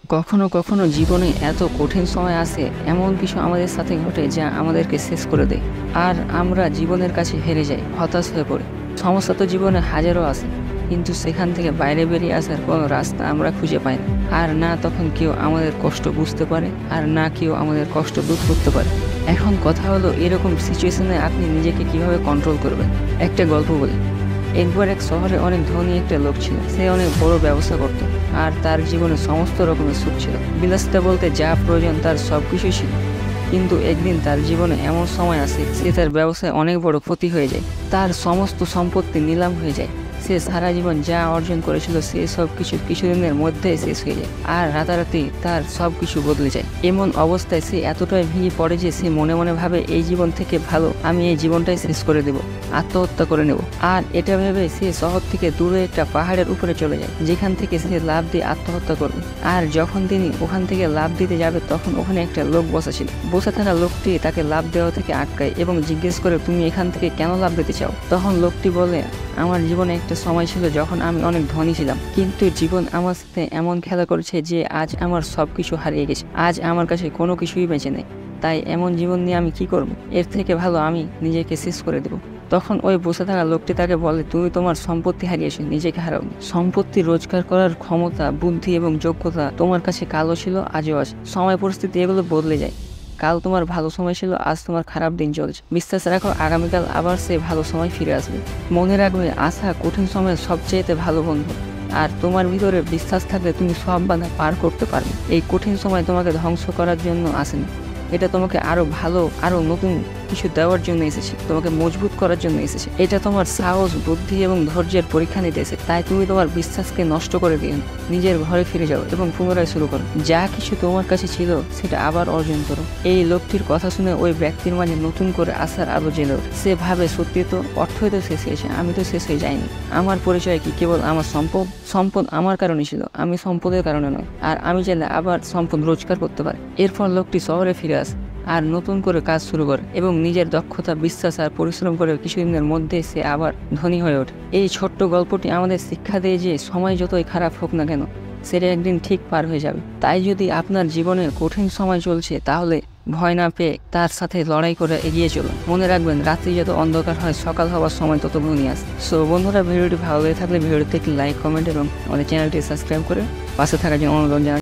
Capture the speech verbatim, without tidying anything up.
কখনো কখনো জীবনে এত কঠিন সময় আসে, এমন কিছু আমাদের সাথে ঘটে যা আমাদেরকে শেষ করে দেয়। আর আমরা জীবনের কাছে হেরে যাই, হতাশ হয়ে পড়ি। সমস্যা তো জীবনে হাজারো আসে, কিন্তু সেখান থেকে বাইরে বেরিয়ে আসার কোনো রাস্তা আমরা খুঁজে পাই না। আর না তখন কেউ আমাদের কষ্ট বুঝতে পারে, আর না কেউ আমাদের কষ্ট দূর করতে পারে। এখন কথা হলো, এরকম সিচুয়েশনে আপনি নিজেকে কিভাবে কন্ট্রোল করবেন। একটা গল্প বলি। একবার এক শহরে অনেক ধনী একটা লোক ছিল। সে অনেক বড় ব্যবসা করত, আর তার জীবনে সমস্ত রকমের সুখ ছিল। বিলাসিতা বলতে যা প্রয়োজন তার সব কিছুই ছিল। কিন্তু একদিন তার জীবনে এমন সময় আসে, সে তার ব্যবসায় অনেক বড় ক্ষতি হয়ে যায়। তার সমস্ত সম্পত্তি নিলাম হয়ে যায়। সে সারা জীবন যা অর্জন করেছিল সে সব কিছু কিছুদিনের মধ্যে শেষ হয়ে যায়, আর রাতারাতি তার সব কিছু বদলে যায়। এমন অবস্থায় সে এতটাই ভেঙে পড়ে যে সে মনে মনে ভাবে, এই জীবন থেকে ভালো আমি এই জীবনটাই শেষ করে দেব, আত্মহত্যা করে নেব। আর এটা ভেবে সে শহর থেকে দূরে একটা পাহাড়ের উপরে চলে যায়, যেখান থেকে সে লাফ দিয়ে আত্মহত্যা করবে। আর যখন তিনি ওখান থেকে লাফ দিতে যাবে, তখন ওখানে একটা লোক বসা ছিল। বসে থাকা লোকটি তাকে লাফ দেওয়া থেকে আটকায় এবং জিজ্ঞেস করে, তুমি এখান থেকে কেন লাফ দিতে চাও? তখন লোকটি বলে, আমার জীবনে একটা সময় ছিল যখন আমি অনেক ধনী ছিলাম, কিন্তু জীবন আমার সাথে এমন খেলা করেছে যে আজ আমার সব কিছু হারিয়ে গেছে। আজ আমার কাছে কোনো কিছুই বেঁচে নেই। তাই এমন জীবন নিয়ে আমি কি করব? এর থেকে ভালো আমি নিজেকে শেষ করে দেব। তখন ওই বসে থাকা লোকটি তাকে বলে, তুমি তোমার সম্পত্তি হারিয়েছো, নিজেকে হারাওনি। সম্পত্তি রোজগার করার ক্ষমতা, বুদ্ধি এবং যোগ্যতা তোমার কাছে কালও ছিল, আজও আছে। সময় পরিস্থিতি এগুলো বদলে যায়। কাল তোমার ভালো সময় ছিল, আজ তোমার খারাপ দিন চলছে। বিশ্বাস রাখো, আগামীকাল আবার সে ভালো সময় ফিরে আসবে। মনে রাখবে, আশা কঠিন সময়ের সবচেয়ে ভালো বন্ধু। আর তোমার ভিতরে বিশ্বাস থাকলে তুমি সব বাধা পার করতে পারবে। এই কঠিন সময় তোমাকে ধ্বংস করার জন্য আসেনি, এটা তোমাকে আরো ভালো, আরো নতুন কিছু দেওয়ার জন্য এসেছে, তোমাকে মজবুত করার জন্য এসেছে। এটা তোমার সাহস, বুদ্ধি এবং ধৈর্যের পরীক্ষা নিতে এসেছে। তাই তুমি তোমার বিশ্বাসকে নষ্ট করে দিও না। নিজের ঘরে ফিরে যাও এবং পুনরায় শুরু করো। যা কিছু তোমার কাছে ছিল সেটা আবার অর্জন করো। এই লোকটির কথা শুনে ওই ব্যক্তির মাঝে নতুন করে আসার আলো জেলে ওঠে। সে ভাবে, সত্যি তো, অর্থই তো শেষ হয়েছে, আমি তো শেষ হয়ে যাইনি। আমার পরিচয় কি? কেবল আমার সম্পদ। সম্পদ আমার কারণে ছিল, আমি সম্পদের কারণে নয়। আর আমি চাইলে আবার সম্পদ রোজগার করতে পারি। এরপর লোকটি শহরে ফিরে আসে আর নতুন করে কাজ শুরু করে এবং নিজের দক্ষতা, বিশ্বাস আর পরিশ্রম করে কিছুদিনের মধ্যে সে আবার ধনী হয়ে ওঠে। এই ছোট্ট গল্পটি আমাদের শিক্ষা দেয় যে সময় যতই খারাপ হোক না কেন, সেটা একদিন ঠিক পার হয়ে যাবে। তাই যদি আপনার জীবনে কঠিন সময় চলছে, তাহলে ভয় না পেয়ে তার সাথে লড়াই করে এগিয়ে চলুন। মনে রাখবেন, রাত্রি যত অন্ধকার হয়, সকাল হওয়ার সময় তত ঘনিয়ে আসে। সো বন্ধুরা, ভিডিওটি ভালো লেগে থাকলে ভিডিওতে একটি লাইক, কমেন্ট এবং আমাদের চ্যানেলটি সাবস্ক্রাইব করে পাশে থাকার জন্য অনুরোধ জানাই।